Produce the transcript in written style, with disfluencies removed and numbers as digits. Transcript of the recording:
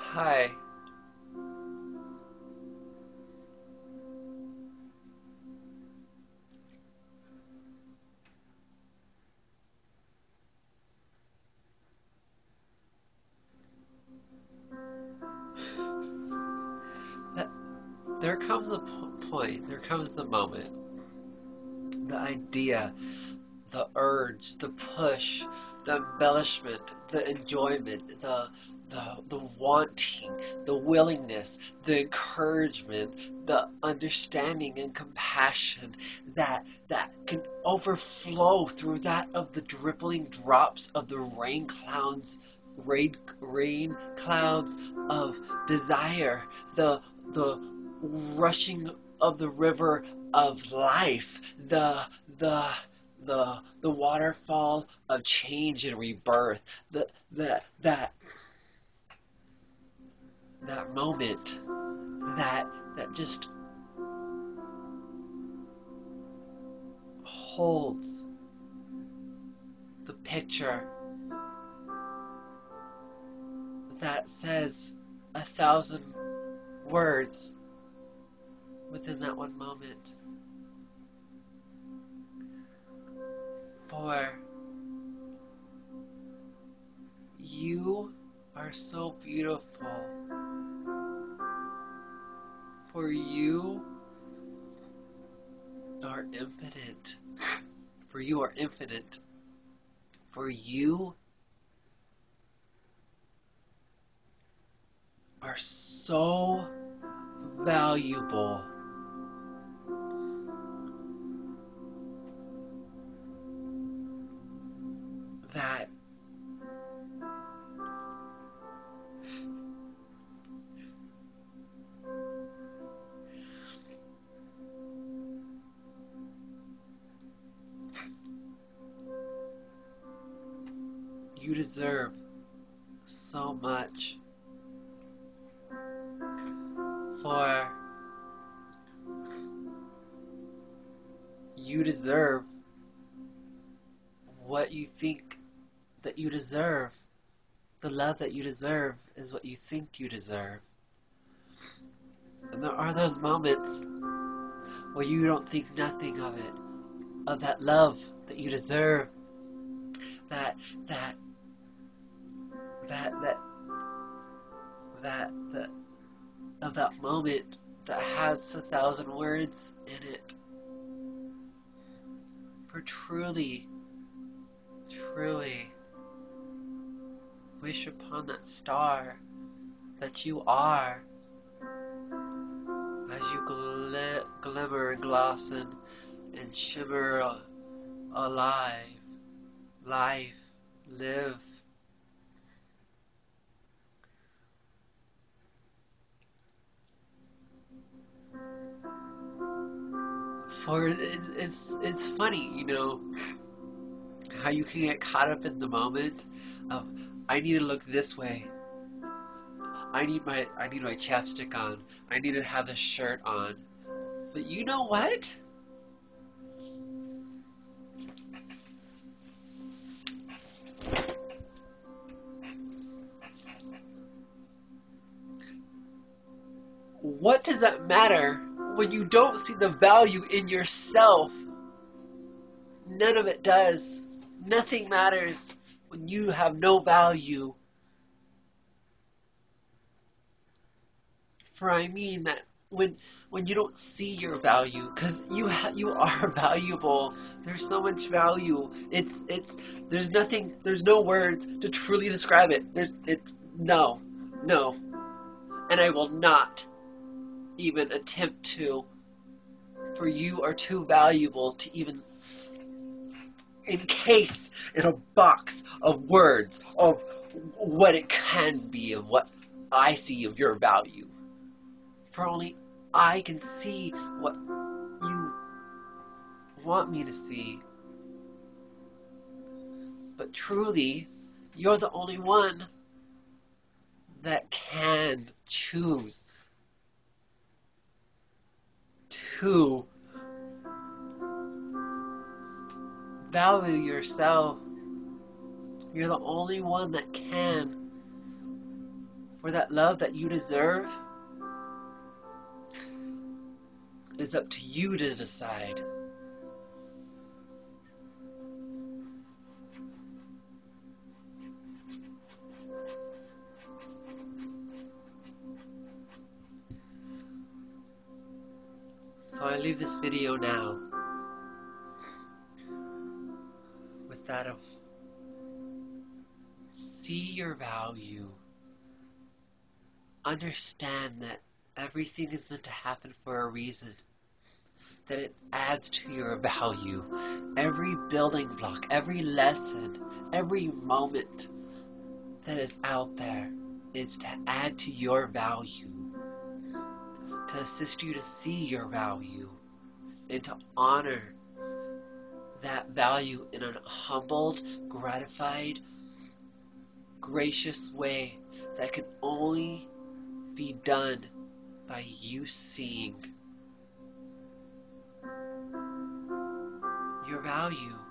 Hi. That, there comes a point, there comes the moment, the idea, the urge, the push, the embellishment, the enjoyment, the wanting, the willingness, the encouragement, the understanding and compassion that can overflow through that of the dribbling drops of the rain clouds of desire, the rushing of the river of life, the the waterfall of change and rebirth, the that moment that just holds the picture that says 1,000 words within that one moment. For you are so beautiful. For you are infinite. For you are infinite. For you are so valuable that you deserve so much. For you deserve what you think that you deserve. The love that you deserve is what you think you deserve. And there are those moments where you don't think nothing of it, of that love that you deserve, that that that that that of that moment that has 1,000 words in it. For truly, truly wish upon that star that you are as you glimmer and glosson and shimmer alive, life, live. For it's funny, how you can get caught up in the moment of I need to look this way. I need my chapstick on. I need to have this shirt on. But you know what? What does that matter when you don't see the value in yourself? None of it does. Nothing matters when you have no value. For I mean that when you don't see your value, because you are valuable. There's so much value. It's there's no words to truly describe it. No, no, and I will not even attempt to. For you are too valuable to even encase in a box of words of what it can be, of what I see of your value. For only I can see what you want me to see. But truly, you're the only one that can choose to value yourself. You're the only one that can. for that love that you deserve, it's up to you to decide. So I leave this video now with that of see your value. Understand that everything is meant to happen for a reason. That it adds to your value. Every building block, every lesson, every moment that is out there is to add to your value. To assist you to see your value. And to honor that value in a humbled, gratified, gracious way that can only be done by you seeing your value